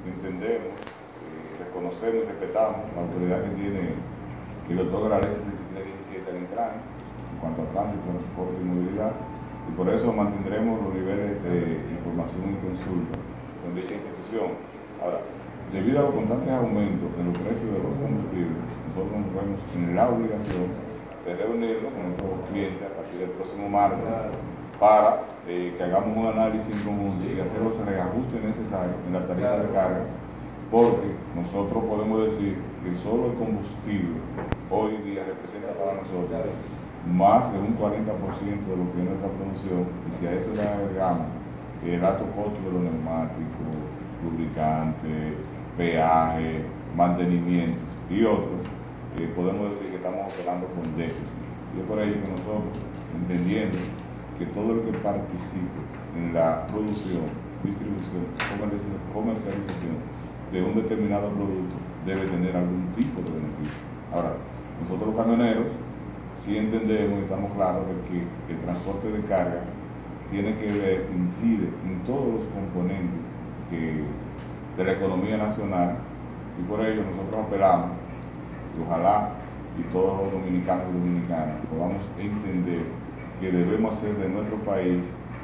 entendemos, reconocemos y respetamos la autoridad que tiene, que le otorga la ley 6317 al Intran en cuanto a tránsito, transporte y movilidad, y por eso mantendremos los niveles de información y consulta con dicha institución. Ahora, debido a los constantes aumentos en los precios de los combustibles, nosotros nos vemos en la obligación de reunirnos con nuestros clientes a partir del próximo martes para que hagamos un análisis en común y hacer los reajustes necesarios en la tarifa de carga, porque nosotros podemos decir que solo el combustible hoy día representa para nosotros más de un 40% de lo que es nuestra producción, y si a eso le agregamos el alto costo de los neumáticos, lubricantes, peaje, mantenimientos y otros, podemos decir que estamos operando con déficit. Y es por ello que nosotros, entendiendo que todo el que participe en la producción, distribución, comercialización de un determinado producto debe tener algún tipo de beneficio. Ahora, nosotros los camioneros sí entendemos y estamos claros de que el transporte de carga tiene que ver, incide en todos los componentes de la economía nacional, y por ello nosotros apelamos y ojalá y todos los dominicanos y dominicanas podamos entender que debemos hacer de nuestro país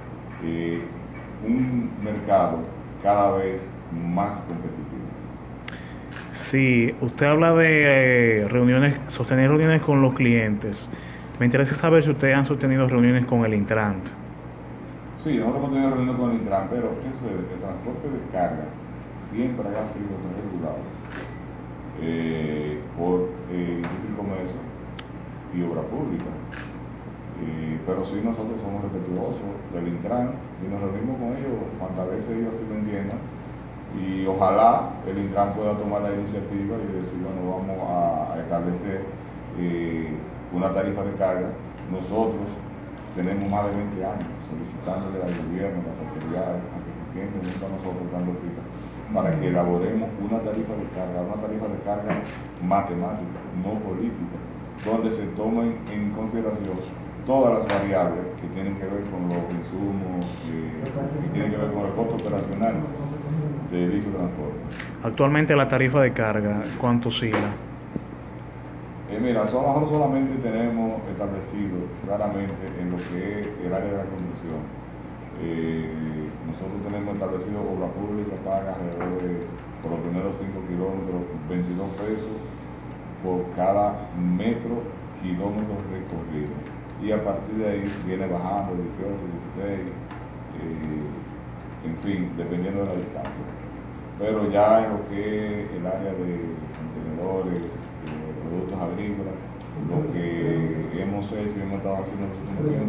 un mercado cada vez más competitivo. Sí, usted habla de sostener reuniones con los clientes. Me interesa saber si ustedes han sostenido reuniones con el Intran. Sí, nosotros hemos tenido reuniones con el Intran, pero ¿qué sucede? El transporte de carga siempre ha sido regulado por Industria y Comercio y Obra Pública. Pero sí, nosotros somos respetuosos del Intran y nos reunimos con ellos cuantas veces ellos así lo entiendan, y ojalá el Intran pueda tomar la iniciativa y decir, bueno, vamos a establecer una tarifa de carga. Nosotros tenemos más de 20 años solicitándole al gobierno, a las autoridades, a que se sienten junto a nosotros dando cita para que elaboremos una tarifa de carga matemática, no política, donde se tomen en consideración todas las variables que tienen que ver con los insumos, que tienen que ver con el costo operacional de dicho transporte. Actualmente la tarifa de carga, ¿cuánto oscila? Mira, nosotros solamente tenemos establecido claramente en lo que es el área de la construcción. Nosotros tenemos establecido obra pública paga alrededor de, por los primeros 5 kilómetros, 22 pesos por cada kilómetro recorrido. Y a partir de ahí viene bajando 18, 16, en fin, dependiendo de la distancia. Pero ya en lo que es el área de contenedores, productos agrícolas, lo que hemos hecho y hemos estado haciendo en los últimos tiempos